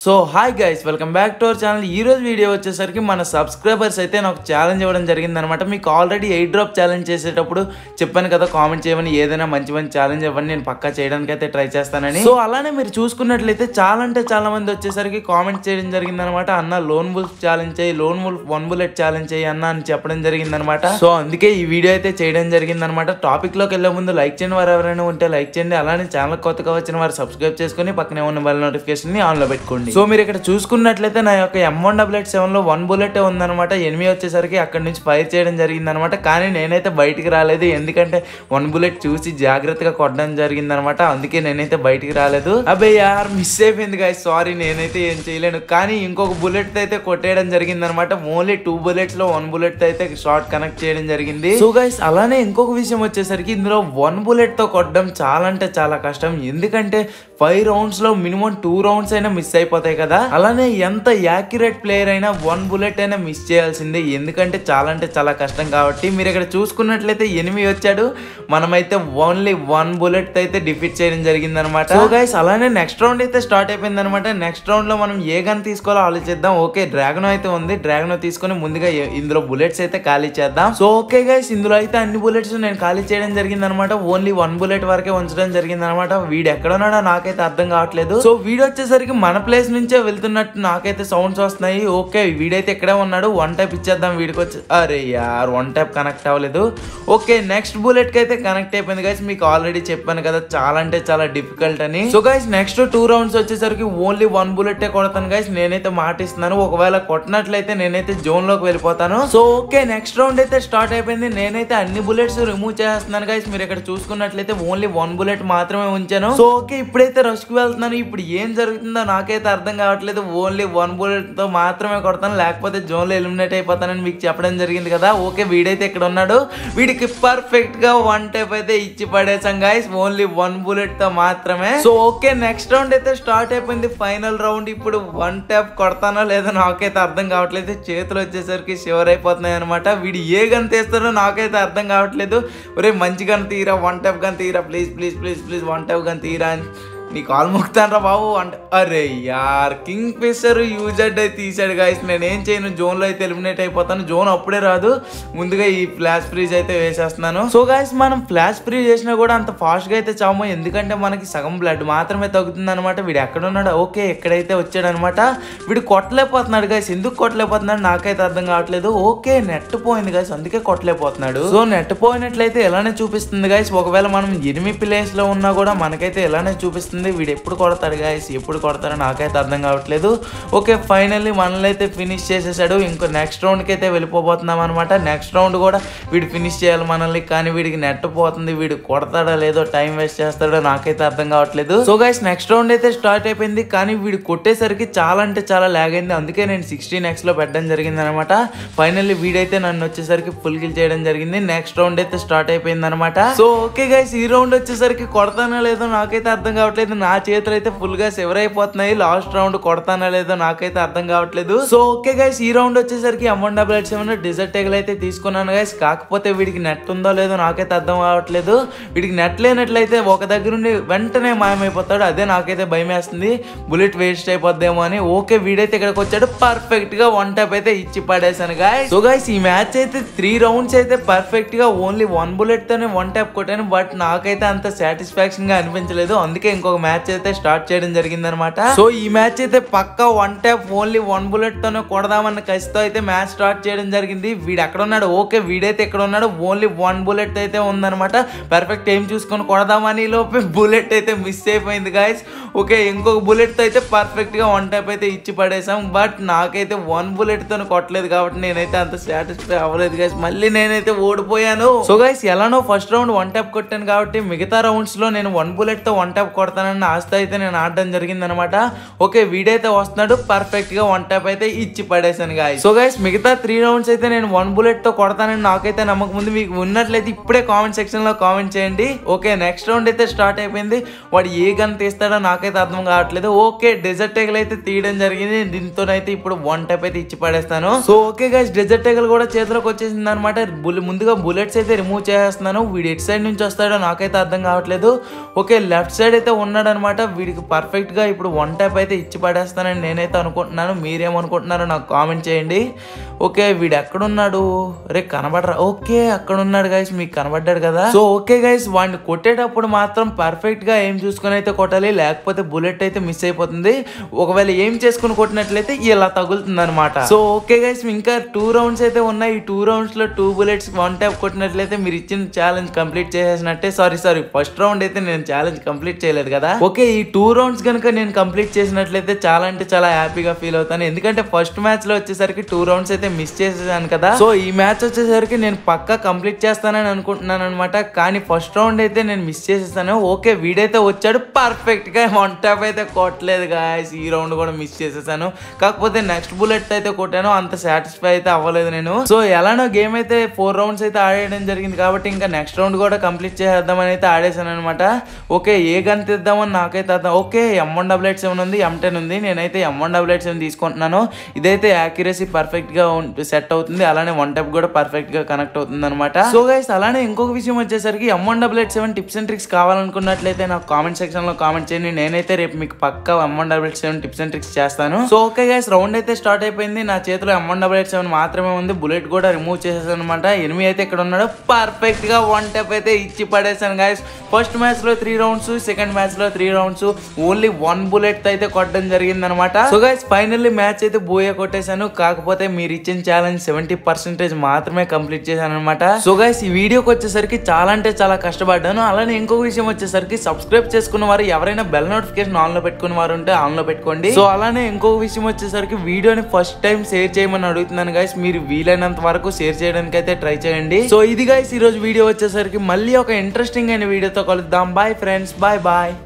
So hi guys, welcome back to our channel. ఈ రోజు video వచ్చేసరికి మన సబ్స్క్రైబర్స్ అయితే నాకు ఛాలెంజ్ ఇవ్వడం జరిగింది అనమాట. మీకు ఆల్రెడీ ఎయిర్ డ్రాప్ ఛాలెంజ్ చేసేటప్పుడు చెప్పాను కదా, కామెంట్ చేయమని, ఏదైనా మంచి మంచి ఛాలెంజ్ ఇవ్వండి, నేను పక్కా చేయడానికి అయితే ట్రై చేస్తానని. సో అలానే మీరు చూసుకున్నట్లయితే చాలా అంటే చాలా మంది వచ్చేసరికి కామెంట్ చేయడం జరిగింది అనమాట. అన్న లోన్ వుల్ఫ్ ఛాలెంజ్ చేయి, లోన్ వుల్ఫ్ 1 బుల్లెట్ ఛాలెంజ్ చేయి అన్న అని చెప్పడం జరిగింది అనమాట. సో అందుకే ఈ వీడియో అయితే చేయడం జరిగింది అనమాట. టాపిక్ లోకి వెళ్ళే ముందు లైక్ చేయండి, వారు ఎవరైనా ఉంటే లైక్ చేయండి. అలానే ఛానల్ కొత్తగా వచ్చిన వారు సబ్స్క్రైబ్ చేసుకుని పక్కనే ఉన్న బెల్ నోటిఫికేషన్ ని ఆన్ లో పెట్టుకోండి. సో మీరు ఇక్కడ చూసుకున్నట్లయితే నా యొక్క M188 లో 1 బుల్లెట్ ఉందన్నమాట. ఎనిమి వచ్చేసరికి అక్కడ నుంచి ఫైర్ చేయడం జరిగింది అనమాట. కానీ నేనైతే బయటికి రాలేదు, ఎందుకంటే 1 బుల్లెట్ చూసి జాగ్రత్తగా కొట్టడం జరిగింది అనమాట. అందుకే నేనైతే బయటికి రాలేదు. అబ్బే యార్, మిస్ అయిపోయింది గాయస్, సారీ, నేనైతే ఏం చేయలేను. కానీ ఇంకొక బుల్లెట్ అయితే కొట్టేయడం జరిగింది అనమాట. ఓన్లీ 2 బుల్లెట్స్ లో 1 బుల్లెట్ అయితే షార్ట్ కనెక్ట్ చేయడం జరిగింది. సో గైస్, అలానే ఇంకొక విషయం వచ్చేసరికి ఇందులో 1 బుల్లెట్ తో కొట్టడం చాలా అంటే చాలా కష్టం. ఎందుకంటే 5 రౌండ్స్ లో మినిమం 2 రౌండ్స్ అయినా మిస్ అయిపోతాయి కదా. అలానే ఎంత యాక్యురేట్ ప్లేయర్ అయినా 1 బుల్లెట్ అయినా మిస్ చేయాల్సిందే, ఎందుకంటే చాలా అంటే చాలా కష్టం కాబట్టి. మీరు ఇక్కడ చూసుకున్నట్లయితే ఎనిమి వచ్చాడు, మనమైతే ఓన్లీ 1 బుల్లెట్ అయితే డిఫీట్ చేయడం జరిగింది అనమాట. సో గైస్, అలానే నెక్స్ట్ రౌండ్ అయితే స్టార్ట్ అయిపోయింది అనమాట. నెక్స్ట్ రౌండ్ లో మనం ఏ గన్ తీసుకోవాలో ఆలోచిద్దాం. ఓకే, డ్రాగన్ అయితే ఉంది, డ్రాగన్ తీసుకొని ముందుగా ఇందులో బుల్లెట్స్ అయితే ఖాళీ చేద్దాం. సో ఓకే గైస్, ఇందులో అయితే అన్ని బుల్లెట్స్ నేను ఖాళీ చేయడం జరిగింది అనమాట. ఓన్లీ 1 బుల్లెట్ వరకే ఉంచడం జరిగింది అనమాట. వీడు ఎక్కడ ఉన్నాడో నాకైతే అర్థం కావట్లేదు. సో వీడు వచ్చేసరికి మన ప్లేస్ నుంచే వెళ్తున్నట్టు నాకైతే సౌండ్స్ వస్తున్నాయి. ఓకే, వీడైతే ఇక్కడే ఉన్నాడు, 1 టైప్ ఇచ్చేద్దాం వీడికి వచ్చి. అరే యార్, 1 టైప్ కనెక్ట్ అవ్వలేదు. ఓకే, నెక్స్ట్ బుల్లెట్ కి అయితే కనెక్ట్ అయిపోయింది గైస్. మీకు ఆల్రెడీ చెప్పాను కదా, చాలా అంటే చాలా డిఫికల్ట్ అని. సో గైస్, నెక్స్ట్ 2 రౌండ్స్ వచ్చేసరికి ఓన్లీ 1 బుల్లెట్ కొడతాను గైస్. నేనైతే మాట ఇస్తున్నాను, ఒకవేళ కొట్టినట్లయితే నేనైతే జోన్ లోకి వెళ్ళిపోతాను. సో ఓకే, నెక్స్ట్ రౌండ్ అయితే స్టార్ట్ అయిపోయింది. నేనైతే అన్ని బుల్లెట్స్ రిమూవ్ చేస్తున్నాను గైస్. మీరు ఇక్కడ చూసుకున్నట్లయితే ఓన్లీ 1 బుల్లెట్ మాత్రమే ఉంచాను. సో ఓకే, ఇప్పుడైతే రష్ కి వెళ్తున్నాను. ఇప్పుడు ఏం జరుగుతుందో నాకైతే అర్థం కావట్లేదు. ఓన్లీ 1 బుల్లెట్ తో మాత్రమే కొడతాను, లేకపోతే జోన్ లో ఎలిమినేట్ అయిపోతానని మీకు చెప్పడం జరిగింది కదా. ఓకే, వీడైతే ఇక్కడ ఉన్నాడు, వీడికి పర్ఫెక్ట్ గా 1 టైప్ అయితే ఇచ్చి పడేసాం గైస్, ఓన్లీ 1 బుల్లెట్ తో మాత్రమే. సో ఓకే, నెక్స్ట్ రౌండ్ అయితే స్టార్ట్ అయిపోయింది, ఫైనల్ రౌండ్. ఇప్పుడు 1 టైప్ కొడతానో లేదో నాకైతే అర్థం కావట్లేదు. చేతులు వచ్చేసరికి షివర్ అయిపోతున్నాయి అనమాట. వీడు ఏ గన్ తీస్తారో నాకైతే అర్థం కావట్లేదు. ఒరే, మంచి గన్ తీరా, 1 టైప్ గన్ తీరా, please please please please 1 type gun తీరా అని నీ కాల్ మొక్కుతానరా బాబు అంటే. అరే యార్, కింగ్ ఫిషర్ యూజర్డ్ అయితే తీసాడు గాయస్. నేనేం చేయను, జోన్ లో అయితే ఎలిమినేట్ అయిపోతాను. జోన్ అప్పుడే రాదు, ముందుగా ఈ ఫ్లాష్ ఫ్రీజ్ అయితే వేసేస్తున్నాను. సో గాయస్, మనం ఫ్లాష్ ఫ్రీజ్ చేసినా కూడా అంత ఫాస్ట్ గా అయితే చాము, ఎందుకంటే మనకి సగం బ్లడ్ మాత్రమే తగ్గుతుంది అనమాట. వీడు ఎక్కడ ఉన్నాడు? ఓకే, ఎక్కడైతే వచ్చాడు అనమాట. వీడు కొట్టలేకపోతున్నాడు గాయస్. ఎందుకు కొట్టలేకపోతున్నాడు నాకైతే అర్థం కావట్లేదు. ఓకే, నెట్ పోయింది గాయస్, అందుకే కొట్టలేకపోతున్నాడు. సో నెట్ పోయినట్లయితే ఎలానే చూపిస్తుంది గాయస్. ఒకవేళ మనం ఎనిమి ప్లేస్ లో ఉన్నా కూడా మనకైతే ఎలానే చూపిస్తుంది. వీడు ఎప్పుడు కొడతాడు గాయస్, ఎప్పుడు కొడతాడో నాకైతే అర్థం కావట్లేదు. ఓకే, ఫైనల్లీ మనల్ని అయితే ఫినిష్ చేసేసాడు. ఇంకో నెక్స్ట్ రౌండ్ కి అయితే వెళ్ళిపోతున్నాం అనమాట. నెక్స్ట్ రౌండ్ కూడా వీడు ఫినిష్ చేయాలి మనల్ని, కానీ వీడికి నెట్ పోతుంది. వీడు కొడతాడో లేదో, టైం వేస్ట్ చేస్తాడో నాకైతే అర్థం కావట్లేదు. సో గైస్, నెక్స్ట్ రౌండ్ అయితే స్టార్ట్ అయిపోయింది, కానీ వీడు కొట్టేసరికి చాలా అంటే చాలా లాగ్ అయింది. అందుకే నేను 16x లో పెట్టడం జరిగింది అనమాట. ఫైనల్లీ వీడైతే నన్ను వచ్చేసరికి ఫుల్ కిల్ చేయడం జరిగింది. నెక్స్ట్ రౌండ్ అయితే స్టార్ట్ అయిపోయింది అనమాట. సో ఓకే గైస్, ఈ రౌండ్ వచ్చేసరికి కొడతానో లేదో నాకైతే అర్థం కావట్లేదు. నా చేతులు అయితే ఫుల్ గా సెవర్ అయిపోతున్నాయి. లాస్ట్ రౌండ్ కొడతానో లేదో నాకైతే అర్థం కావట్లేదు. సో ఓకే గైస్, ఈ రౌండ్ వచ్చేసరికి M188 డిజర్ట్ టేగల్ అయితే తీసుకున్నాను గైస్. కాకపోతే వీడికి నెట్ ఉందో లేదో నాకైతే అర్థం కావట్లేదు. వీడికి నెట్ లేనట్లయితే ఒక దగ్గర నుండి వెంటనే మాయమైపోతాడు. అదే నాకైతే భయం వేస్తుంది, బుల్లెట్ వేస్ట్ అయిపోద్దేమో అని. ఓకే, వీడైతే ఇక్కడికి వచ్చాడు, పర్ఫెక్ట్ గా 1 టైప్ అయితే ఇచ్చి పడేసాను గైస్. సో గైస్, ఈ మ్యాచ్ అయితే 3 రౌండ్స్ అయితే పర్ఫెక్ట్ గా ఓన్లీ 1 బుల్లెట్ తోనే 1 టైప్ కొట్టాను. బట్ నాకైతే అంత సాటిస్ఫాక్షన్ గా అనిపించలేదు, అందుకే ఇంకొక మ్యాచ్ అయితే స్టార్ట్ చేయడం జరిగింది అనమాట. సో ఈ మ్యాచ్ అయితే పక్కా 1 ట్యాప్ ఓన్లీ 1 బుల్లెట్ తోనే కొడదామన్న కసితో అయితే మ్యాచ్ స్టార్ట్ చేయడం జరిగింది. వీడు ఎక్కడ ఉన్నాడు? ఓకే, వీడైతే ఎక్కడ ఉన్నాడు, ఓన్లీ 1 బుల్లెట్ అయితే ఉందనమాట. పర్ఫెక్ట్ ఏం చూసుకొని కొడదామని లోపే బుల్లెట్ అయితే మిస్ అయిపోయింది గాయస్. ఓకే, ఇంకొక బుల్లెట్ తో అయితే పర్ఫెక్ట్ గా 1 టైప్ అయితే ఇచ్చి పడేసాం. బట్ నాకైతే 1 బుల్లెట్ తో కొట్టలేదు కాబట్టి నేనైతే అంత సాటిస్ఫై అవ్వలేదు గైస్. మళ్ళీ నేనైతే ఓడిపోయాను. సో గైస్, ఎలానో ఫస్ట్ రౌండ్ 1 టైప్ కొట్టాను కాబట్టి మిగతా రౌండ్స్ లో నేను 1 బుల్లెట్ తో 1 టైప్ కొడతానన్న ఆస్తి అయితే నేను ఆడడం జరిగింది అనమాట. ఓకే, వీడైతే వస్తున్నాడు, పర్ఫెక్ట్ గా 1 టైప్ అయితే ఇచ్చి పడేసాను గాయస్. సో గైస్, మిగతా 3 రౌండ్స్ అయితే నేను 1 బుల్లెట్ తో కొడతానని నాకైతే నమ్మకం ఉంది. మీకు ఉన్నట్లయితే ఇప్పుడే కామెంట్ సెక్షన్ లో కామెంట్ చేయండి. ఓకే, నెక్స్ట్ రౌండ్ అయితే స్టార్ట్ అయిపోయింది. వాడు ఏ గన్ తీస్తాడో నాకైతే అర్థం కావట్లేదు. ఓకే, డెజర్ట్ టేగల్ అయితే తీయడం జరిగింది. దీంతోనైతే ఇప్పుడు 1 టైప్ అయితే ఇచ్చి పడేస్తాను. So okay guys, desert eagle కూడా చేతిలోకి వచ్చేసింది అనమాట. ముందుగా బుల్లెట్స్ అయితే రిమూవ్ చేస్తున్నాను. వీడు ఎటు సైడ్ నుంచి వస్తాడో నాకైతే అర్థం కావట్లేదు. ఓకే, లెఫ్ట్ సైడ్ అయితే ఉన్న ఉన్నాడు అనమాట. వీడికి పర్ఫెక్ట్ గా ఇప్పుడు 1 ట్యాప్ అయితే ఇచ్చి పడేస్తానని నేనైతే అనుకుంటున్నాను. మీరేమనుకుంటున్నారో నాకు కామెంట్ చేయండి. ఓకే వీడు ఎక్కడున్నాడు, రే కనబడరా, ఓకే అక్కడ ఉన్నాడు గైస్, మీకు కనబడ్డాడు కదా. సో ఓకే గైస్, వాడిని కొట్టేటప్పుడు మాత్రం పర్ఫెక్ట్ గా ఏం చూసుకుని అయితే కొట్టాలి, లేకపోతే బుల్లెట్ అయితే మిస్ అయిపోతుంది. ఒకవేళ ఏం చేసుకుని కొట్టినట్లయితే ఇలా తగులుతుంది అనమాట. సో ఓకే గైస్, ఇంకా 2 రౌండ్స్ అయితే ఉన్నాయి. ఈ 2 రౌండ్స్ లో 2 బుల్లెట్స్ 1 ట్యాప్ కొట్టినట్లయితే మీరు ఇచ్చిన ఛాలెంజ్ కంప్లీట్ చేసేసినట్టే. సారీ ఫస్ట్ రౌండ్ అయితే నేను ఛాలెంజ్ కంప్లీట్ చేయలేదు కదా. ఓకే ఈ 2 రౌండ్స్ కనుక నేను కంప్లీట్ చేసినట్లయితే చాలా అంటే చాలా హ్యాపీగా ఫీల్ అవుతాను. ఎందుకంటే ఫస్ట్ మ్యాచ్ లో వచ్చేసరికి 2 రౌండ్స్ అయితే మిస్ చేసేసాను కదా. సో ఈ మ్యాచ్ వచ్చేసరికి నేను పక్కా కంప్లీట్ చేస్తానని అనుకుంటున్నాను అనమాట. కానీ ఫస్ట్ రౌండ్ అయితే నేను మిస్ చేసేసాను. ఓకే వీడైతే వచ్చాడు పర్ఫెక్ట్ గా 1 ట్యాప్ అయితే కొట్టలేదు గాయస్. ఈ రౌండ్ కూడా మిస్ చేసేసాను. కాకపోతే నెక్స్ట్ బుల్లెట్ అయితే కొట్టాను, అంత సాటిస్ఫై అయితే అవ్వలేదు నేను. సో ఎలానో గేమ్ అయితే 4 రౌండ్స్ అయితే ఆడేయడం జరిగింది కాబట్టి ఇంకా నెక్స్ట్ రౌండ్ కూడా కంప్లీట్ చేద్దామని అయితే ఆడేసాను అనమాట. ఓకే ఏ గన్ తీద్దామని నాకైతే అర్థం. ఓకే M188 ఉంది, M10 ఉంది. నేనైతే M188 తీసుకుంటున్నాను. ఇదైతే యాక్యురసీ పర్ఫెక్ట్ గా సెట్ అవుతుంది, అలానే 1 ట్యాప్ కూడా పర్ఫెక్ట్ గా కనెక్ట్ అవుతుంది అనమాట. సో గైస్ అలానే ఇంకొక విషయం వచ్చేసరికి M188 టిప్స్ అండ్ ట్రిక్స్ కావాలనుకున్నట్లయితే నాకు కామెంట్ సెక్షన్ లో కామెంట్ చేయండి. నేనైతే రేపు మీకు పక్కా M188 టిప్స్ అండ్ ట్రిక్స్ చేస్తాను. సో ఓకే గైస్ రౌండ్ అయితే స్టార్ట్ అయిపోయింది. నా చేతిలో M188 మాత్రమే ఉంది, బుల్లెట్ కూడా రిమూవ్ చేసేసాను అనమాట. ఎనిమి అయితే ఇక్కడ ఉన్నాడు, పర్ఫెక్ట్ గా 1 ట్యాప్ అయితే ఇచ్చి పడేసాను గైస్. ఫస్ట్ మ్యాచ్ లో 3 రౌండ్స్, సెకండ్ మ్యాచ్ లో 3 రౌండ్స్, ఓన్లీ 1 బుల్లెట్ అయితే కొట్టడం జరిగింది అనమాట. సో గైస్ ఫైనల్లీ మ్యాచ్ అయితే బోయా కొట్టేశాను. కాకపోతే మీరు ఇచ్చిన ఛాలెంజ్ 70% మాత్రమే కంప్లీట్ చేశాను అనమాట. సో గైస్ ఈ వీడియోకి వచ్చేసరికి చాలా అంటే చాలా కష్టపడ్డాను. అలానే ఇంకొక విషయం వచ్చేసరికి సబ్స్క్రైబ్ చేసుకున్న వారు ఎవరైనా బెల్ నోటిఫికేషన్ ఆన్ లో పెట్టుకున్న వారు ఉంటే ఆన్ లో పెట్టుకోండి. సో అలానే ఇంకొక విషయం వచ్చేసరికి వీడియోని ఫస్ట్ టైం షేర్ చేయమని అడుగుతున్నాను గైస్. మీరు వీలైనంత వరకు షేర్ చేయడానికి అయితే ట్రై చేయండి. సో ఇది గైస్ ఈ రోజు వీడియో వచ్చేసరికి మళ్ళీ ఒక ఇంట్రెస్టింగ్ అయిన వీడియోతో కలుద్దాం. Bye friends, bye bye.